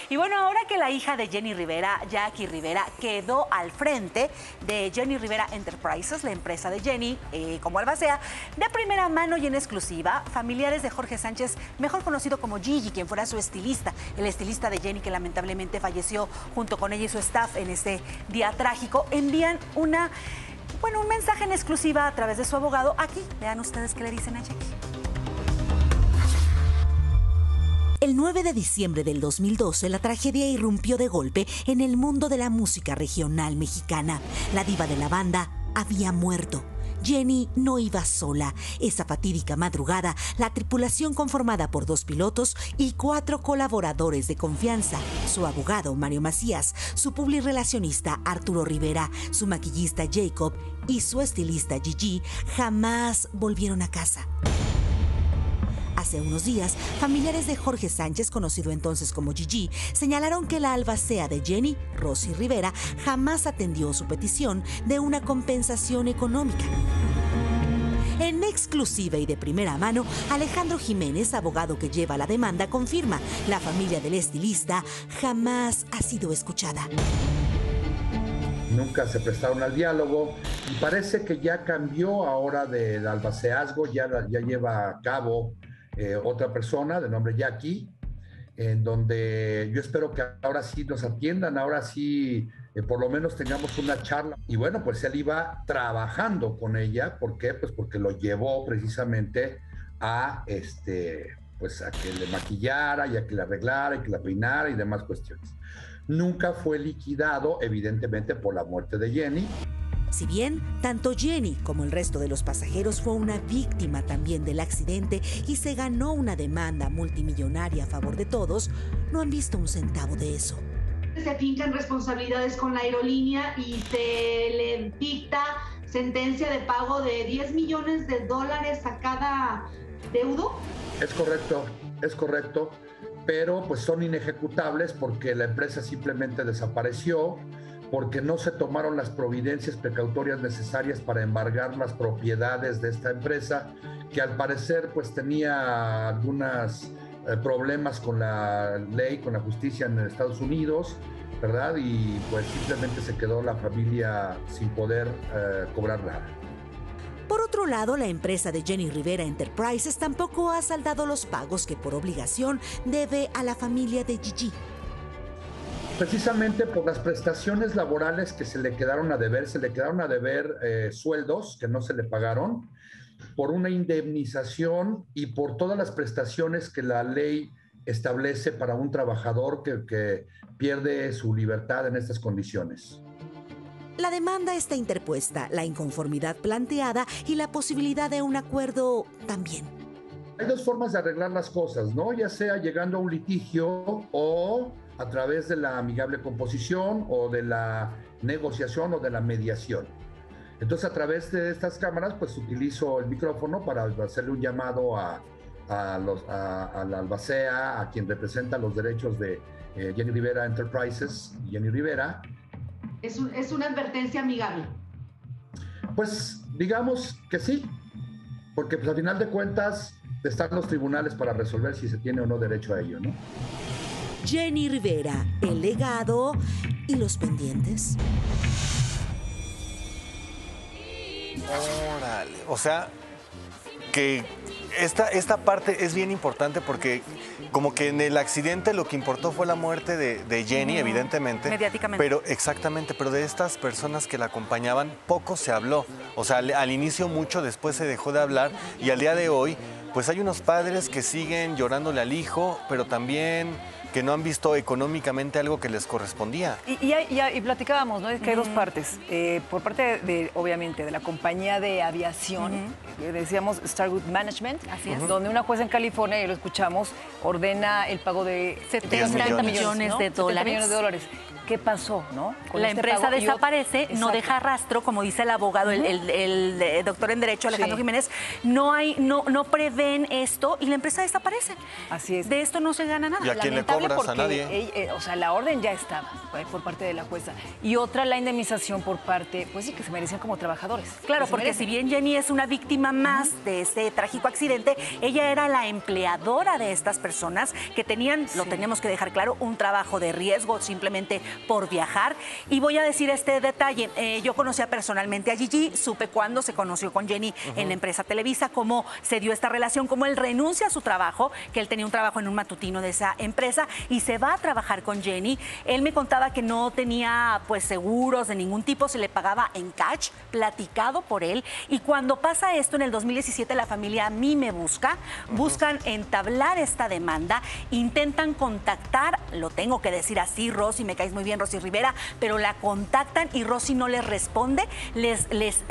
Y bueno, ahora que la hija de Jenni Rivera, Jackie Rivera, quedó al frente de Jenni Rivera Enterprises, la empresa de Jenni, como albacea, de primera mano y en exclusiva, familiares de Jorge Sánchez, mejor conocido como Gigi, quien fuera su estilista, el estilista de Jenni, que lamentablemente falleció junto con ella y su staff en este día trágico, envían un mensaje en exclusiva a través de su abogado. Aquí, vean ustedes qué le dicen a Jackie. El 9 de diciembre del 2012, la tragedia irrumpió de golpe en el mundo de la música regional mexicana. La diva de la banda había muerto. Jenni no iba sola. Esa fatídica madrugada, la tripulación conformada por 2 pilotos y 4 colaboradores de confianza, su abogado Mario Macías, su publirelacionista Arturo Rivera, su maquillista Jacob y su estilista Gigi, jamás volvieron a casa. Hace unos días, familiares de Jorge Sánchez, conocido entonces como Gigi, señalaron que la albacea de Jenni, Rosy Rivera, jamás atendió su petición de una compensación económica. En exclusiva y de primera mano, Alejandro Jiménez, abogado que lleva la demanda, confirma: la familia del estilista jamás ha sido escuchada. Nunca se prestaron al diálogo y parece que ya cambió ahora del albaceazgo, ya lleva a cabo otra persona de nombre Jackie, en donde yo espero que ahora sí nos atiendan, ahora sí por lo menos tengamos una charla. Y bueno, pues él iba trabajando con ella. ¿Por qué? Pues porque lo llevó precisamente a, pues a que le maquillara y a que le arreglara y que la peinara y demás cuestiones. Nunca fue liquidado, evidentemente, por la muerte de Jenni. Si bien tanto Jenni como el resto de los pasajeros fue una víctima también del accidente y se ganó una demanda multimillonaria a favor de todos, no han visto un centavo de eso. Se afincan responsabilidades con la aerolínea y se le dicta sentencia de pago de $10 millones a cada deudo. Es correcto, pero pues son inejecutables porque la empresa simplemente desapareció, porque no se tomaron las providencias precautorias necesarias para embargar las propiedades de esta empresa, que al parecer pues tenía algunos problemas con la ley, con la justicia en Estados Unidos, ¿verdad? Y pues simplemente se quedó la familia sin poder cobrar nada. Por otro lado, la empresa de Jenni Rivera Enterprises tampoco ha saldado los pagos que por obligación debe a la familia de Gigi. Precisamente por las prestaciones laborales que se le quedaron a deber, sueldos que no se le pagaron, por una indemnización y por todas las prestaciones que la ley establece para un trabajador que pierde su libertad en estas condiciones. La demanda está interpuesta, la inconformidad planteada y la posibilidad de un acuerdo también. Hay 2 formas de arreglar las cosas, ¿no? Ya sea llegando a un litigio o a través de la amigable composición o de la negociación o de la mediación. Entonces, a través de estas cámaras, pues utilizo el micrófono para hacerle un llamado a la albacea, a quien representa los derechos de Jenni Rivera Enterprises, Jenni Rivera. Es una advertencia amigable. Pues digamos que sí, porque pues, al final de cuentas están los tribunales para resolver si se tiene o no derecho a ello, ¿no? Jenni Rivera, el legado y los pendientes. Órale, o sea, que esta parte es bien importante porque como que en el accidente lo que importó fue la muerte de Jenni, evidentemente. Mediáticamente. Pero exactamente, pero de estas personas que la acompañaban poco se habló. O sea, al inicio mucho, después se dejó de hablar y al día de hoy, pues hay unos padres que siguen llorándole al hijo, pero también que no han visto económicamente algo que les correspondía. Y platicábamos, ¿no? Es que hay 2 partes. Por parte, obviamente, de la compañía de aviación, decíamos Starwood Management, así es, donde una jueza en California, ya lo escuchamos, ordena el pago de 70 millones de dólares. 70 millones de dólares. qué pasó, ¿no? Con La este empresa pago. desaparece, no deja rastro, como dice el abogado, el doctor en Derecho Alejandro Sí. Jiménez, no prevén esto y la empresa desaparece. Así es. De esto no se gana nada. ¿Y a quién le Lamentable cobras? A porque, nadie. o sea, la orden ya estaba por parte de la jueza. Y otra, la indemnización por parte, pues sí, que se merecían como trabajadores. Claro, Que se porque merecen. si bien Jenny es una víctima más de este trágico accidente, ella era la empleadora de estas personas que tenían, lo tenemos que dejar claro, un trabajo de riesgo simplemente por viajar. Y voy a decir este detalle, yo conocía personalmente a Gigi, supe cuándo se conoció con Jenny en la empresa Televisa, cómo se dio esta relación, cómo él renuncia a su trabajo, que él tenía un trabajo en un matutino de esa empresa y se va a trabajar con Jenny. Él me contaba que no tenía pues seguros de ningún tipo, se le pagaba en cash, platicado por él. Y cuando pasa esto en el 2017, la familia a mí me buscan entablar esta demanda, intentan contactar, lo tengo que decir así, Rosy, me caes muy bien, Rosy Rivera, pero la contactan y Rosy no les responde, les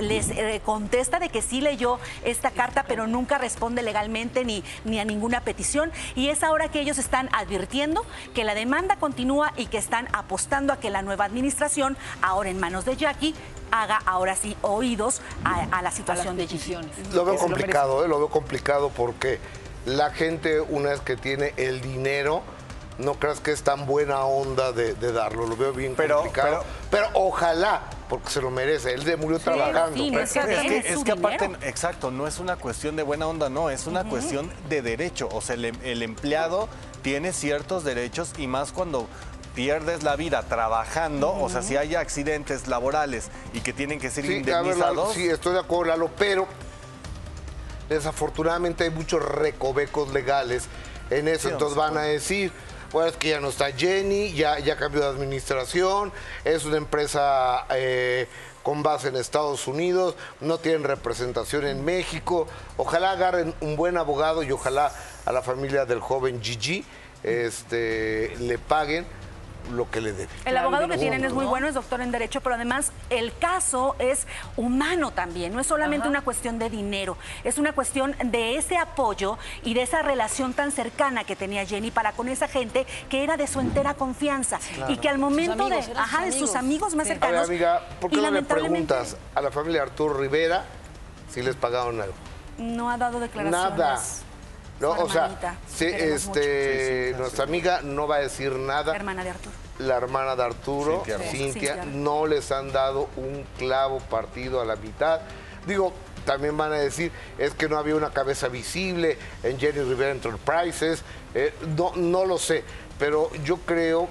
contesta de que sí leyó esta carta, pero nunca responde legalmente ni a ninguna petición. Y es ahora que ellos están advirtiendo que la demanda continúa y que están apostando a que la nueva administración, ahora en manos de Jackie, haga ahora sí oídos a la situación de Gigi. Lo veo complicado, lo veo complicado porque la gente, una vez que tiene el dinero, no creas que es tan buena onda de darlo. Lo veo bien complicado. Pero ojalá, porque se lo merece. Él se murió trabajando. sí, Pero es su que aparte, dinero. exacto, no es una cuestión de buena onda, no, es una cuestión de derecho. O sea, el empleado tiene ciertos derechos y más cuando pierdes la vida trabajando, o sea, si hay accidentes laborales y que tienen que ser indemnizados. Sí, estoy de acuerdo, Lalo, pero desafortunadamente hay muchos recovecos legales en eso. Sí, Entonces van a decir, bueno, es que ya no está Jenny, ya cambió de administración, es una empresa con base en Estados Unidos, no tienen representación en México. Ojalá agarren un buen abogado y ojalá a la familia del joven Gigi le paguen lo que le debe. El abogado que tienen es muy bueno, es doctor en Derecho, pero además el caso es humano también, no es solamente una cuestión de dinero, es una cuestión de ese apoyo y de esa relación tan cercana que tenía Jenny para con esa gente que era de su entera confianza y que al momento de sus amigos más A ver, cercanos. amiga, ¿por qué y no le lamentablemente preguntas a la familia de Arturo Rivera si les pagaron algo? no ha dado declaraciones. Nada. No, Su o sea, hermanita, sí, que queremos mucho. nuestra amiga no va a decir nada. La hermana de Arturo. La hermana de Arturo, Cintia, Cintia, no les han dado un clavo partido a la mitad. Digo, también van a decir, es que no había una cabeza visible en Jenny Rivera Enterprises. No lo sé, pero yo creo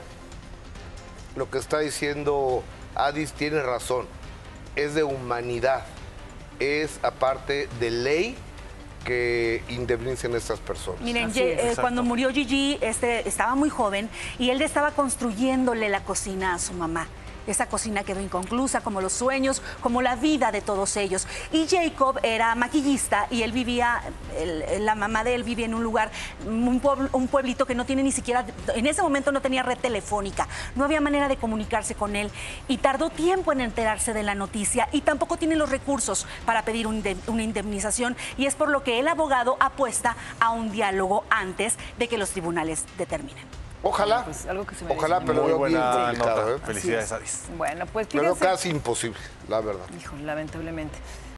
lo que está diciendo Adis tiene razón. Es de humanidad, es aparte de ley que indemnicen a estas personas. Miren, es. cuando murió Gigi, estaba muy joven y él estaba construyéndole la cocina a su mamá. Esa cocina quedó inconclusa, como los sueños, como la vida de todos ellos. Y Jacob era maquillista y él vivía, la mamá de él vivía en un lugar, un pueblito que no tiene ni siquiera, en ese momento no tenía red telefónica, no había manera de comunicarse con él y tardó tiempo en enterarse de la noticia y tampoco tiene los recursos para pedir una indemnización y es por lo que el abogado apuesta a un diálogo antes de que los tribunales determinen. Ojalá, Pues algo que se merece. ojalá, pero Muy lo veo bien buena complicado. nota. Felicidades, Adis. Bueno, pues Lo veo fíjense. casi imposible, la verdad. Hijo, lamentablemente.